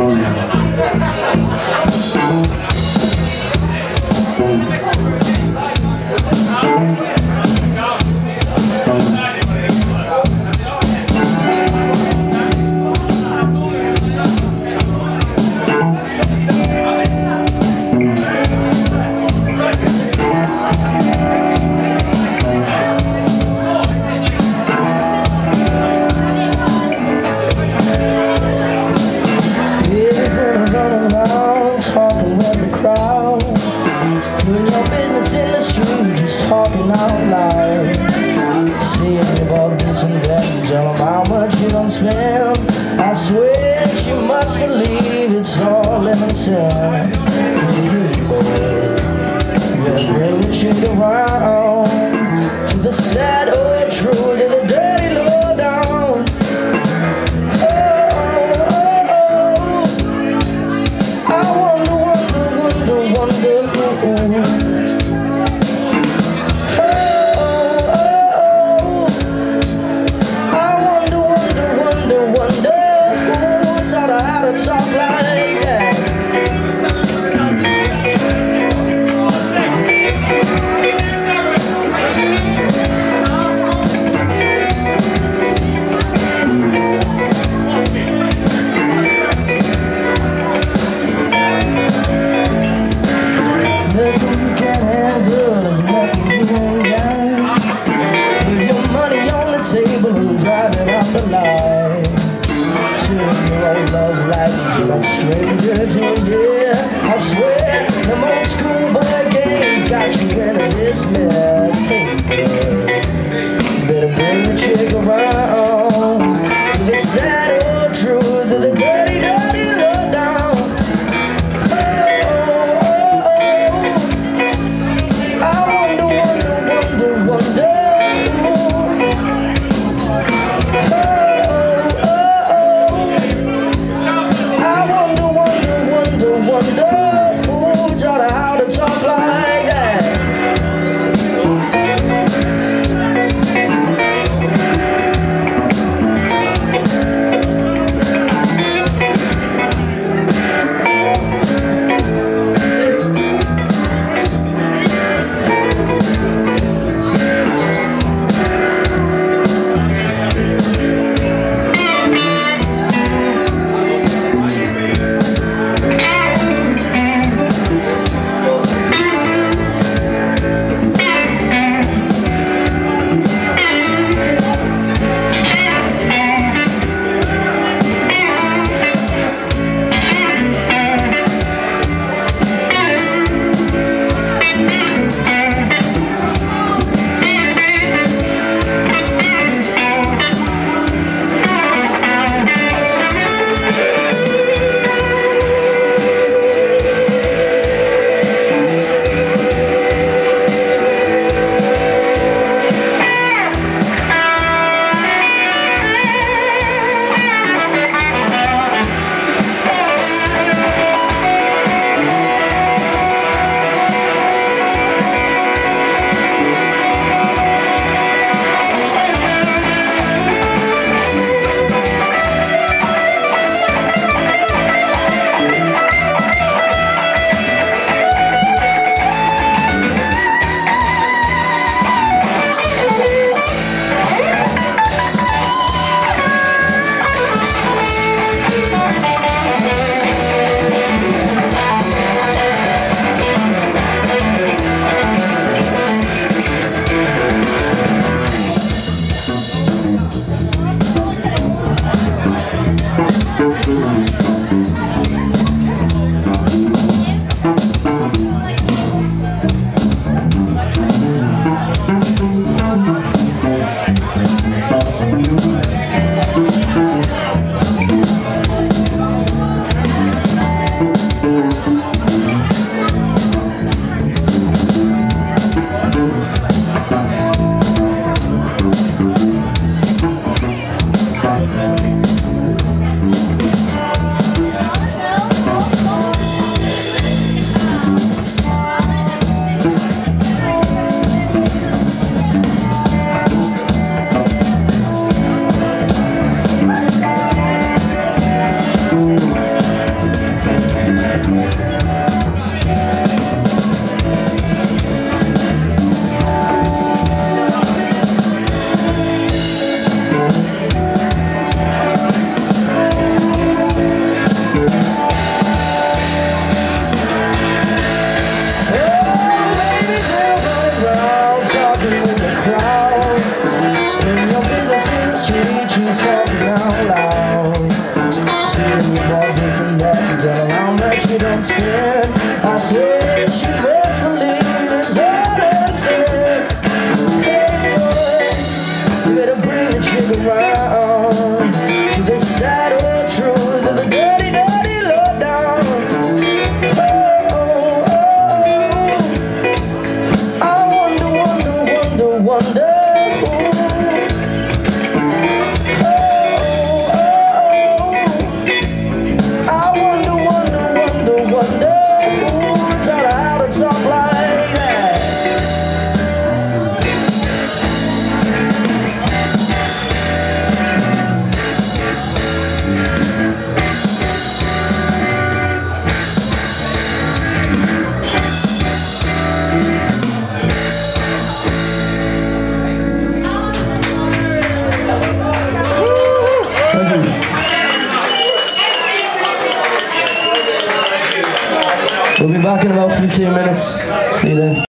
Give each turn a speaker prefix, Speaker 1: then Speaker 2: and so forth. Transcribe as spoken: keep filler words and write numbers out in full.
Speaker 1: I swear she must believe it's all in herself. Yeah, bring the shit around to the sad old truth and the dirty low down. Oh, oh, oh, I wonder, wonder, wonder, wonder, ooh. Stranger to you, I swear the most schoolboy games got you into this mess. Hey, better bring the chick around to the sad old truth of the dirty, dirty lowdown. Oh, oh, oh, I wonder, wonder, wonder, wonder. I swear she best believe it's all I'm saying. Hey boy, you better bring the chick around to the sad old truth of the dirty, dirty lowdown. Oh, oh, oh, I wonder, wonder, wonder, wonder. We'll be back in about fifteen minutes. See you then.